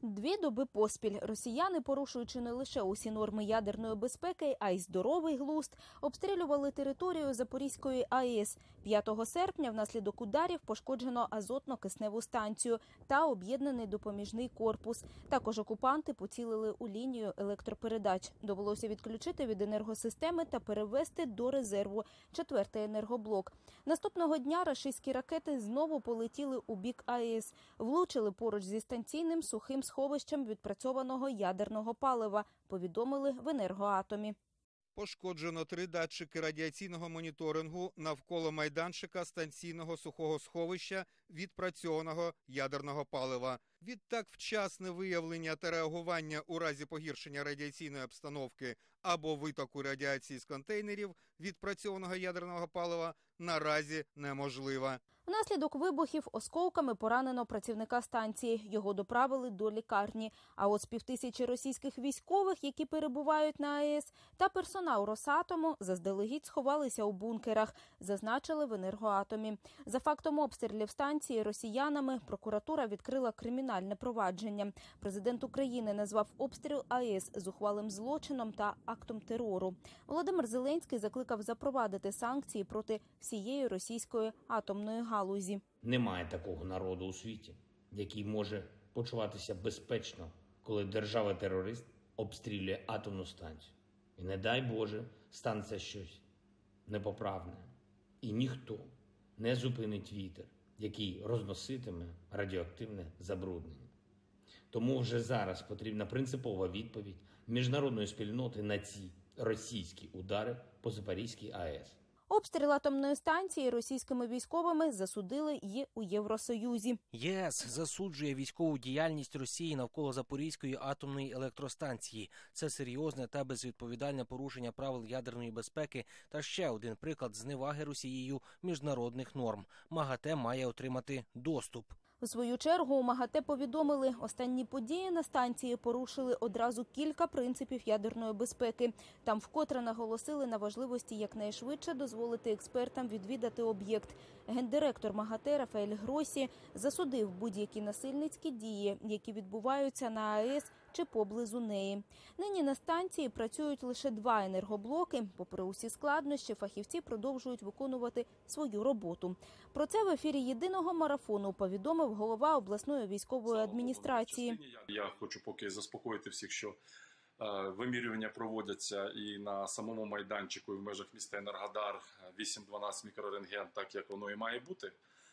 2 доби поспіль росіяни, порушуючи не лише усі норми ядерної безпеки, а й здоровий глузд, обстрілювали територію Запорізької АЕС. 5 серпня внаслідок ударів пошкоджено азотно-кисневу станцію та об'єднаний допоміжний корпус. Також окупанти поцілили у лінію електропередач. Довелося відключити від енергосистеми та перевести до резерву 4-й енергоблок. Наступного дня рашистські ракети знову полетіли у бік АЕС. Влучили поруч зі станційним сухим сховищем відпрацьованого ядерного палива, повідомили в Енергоатомі. Пошкоджено 3 датчики радіаційного моніторингу навколо майданчика станційного сухого сховища відпрацьованого ядерного палива. Відтак вчасне виявлення та реагування у разі погіршення радіаційної обстановки або витоку радіації з контейнерів відпрацьованого ядерного палива наразі неможливо. Внаслідок вибухів осколками поранено працівника станції. Його доправили до лікарні. А от з 5000 російських військових, які перебувають на АЕС, та персонал Росатому заздалегідь сховалися у бункерах, зазначили в Енергоатомі. За фактом обстрілів станції росіянами прокуратура відкрила кримінальне провадження. Президент України назвав обстріл АЕС зухвалим злочином та актом терору. Володимир Зеленський закликав запровадити санкції проти всієї російської атомної галузі. Немає такого народу у світі, який може почуватися безпечно, коли держава-терорист обстрілює атомну станцію. І не дай Боже, станеться щось непоправне. І ніхто не зупинить вітер, який розноситиме радіоактивне забруднення. Тому вже зараз потрібна принципова відповідь міжнародної спільноти на ці російські удари по Запорізькій АЕС. Обстріл атомної станції російськими військовими засудили і у Євросоюзі. ЄС засуджує військову діяльність Росії навколо Запорізької атомної електростанції. Це серйозне та безвідповідальне порушення правил ядерної безпеки та ще один приклад зневаги Росією міжнародних норм. МАГАТЕ має отримати доступ. У свою чергу у МАГАТЕ повідомили, останні події на станції порушили одразу кілька принципів ядерної безпеки. Там вкотре наголосили на важливості якнайшвидше дозволити експертам відвідати об'єкт. Гендиректор МАГАТЕ Рафаель Гросі засудив будь-які насильницькі дії, які відбуваються на АЕС чи поблизу неї. Нині на станції працюють лише 2 енергоблоки. Попри усі складнощі, фахівці продовжують виконувати свою роботу. Про це в ефірі єдиного марафону повідомив голова обласної військової адміністрації. Я хочу поки заспокоїти всіх, що вимірювання проводяться і на самому майданчику, і в межах міста Енергодар 8-12 мікрорентген, так як воно і має бути.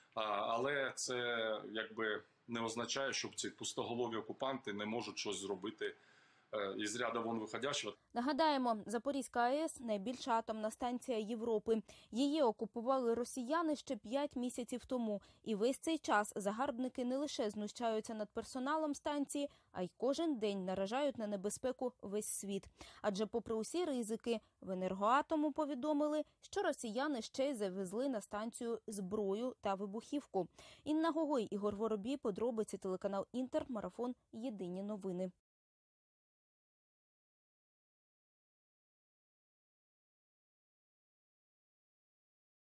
Але це якби не означає, що ці пустоголові окупанти не можуть щось зробити із ряду вон виходящого. Нагадаємо, Запорізька АЕС – найбільша атомна станція Європи. Її окупували росіяни ще 5 місяців тому. І весь цей час загарбники не лише знущаються над персоналом станції, а й кожен день наражають на небезпеку весь світ. Адже попри усі ризики, в Енергоатому повідомили, що росіяни ще й завезли на станцію зброю та вибухівку. Інна Гогой, Ігор Воробій, подробиці, телеканал Інтер, марафон «Єдині новини».